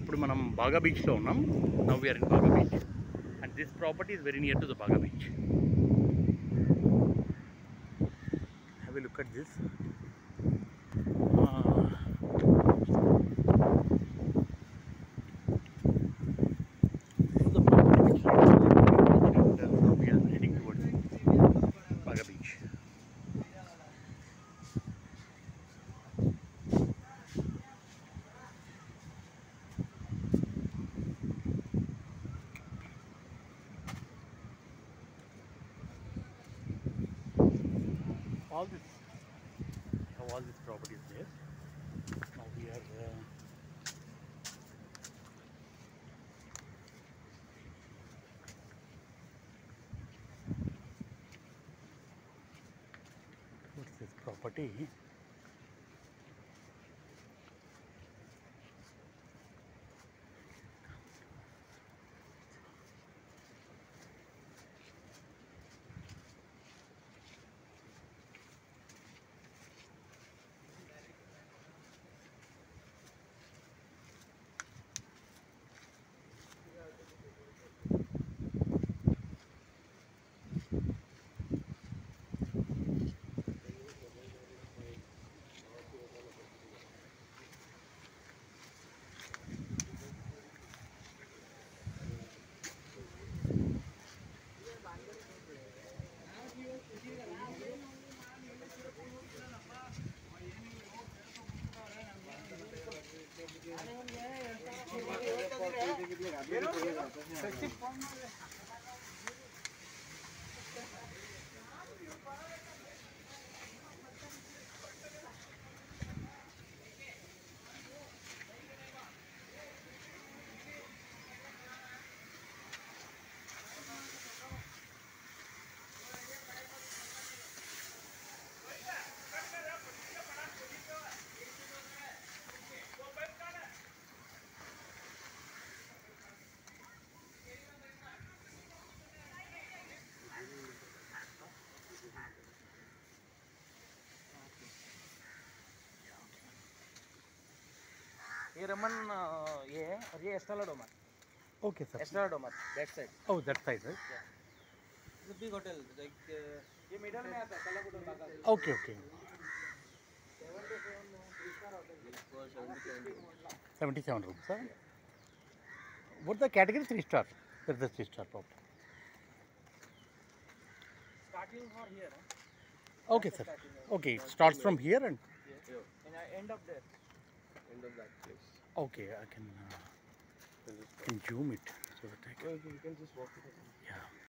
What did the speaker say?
ఇప్పుడు మనం బాగా బీచ్లో ఉన్నాం. Now we are in Baga beach and this property is very near to the Baga beach. Have a look at this. All this property is there. Now we are what's this property? ये रमन ये है और ये एस्ट्रालाडोमा. Okay, sir. एस्ट्रालाडोमा that side. Oh, that side, right? It's a big hotel. Like ये middle में आता है कलाकुटम बागा. Okay, okay. 77 rooms, sir. What's the category? 3-star. That's the 3-star property. Starting for here. Okay, sir. Okay, it starts from here and. And end of there. End of that place. Okay, I can zoom it so that I can. You can just walk it. Yeah.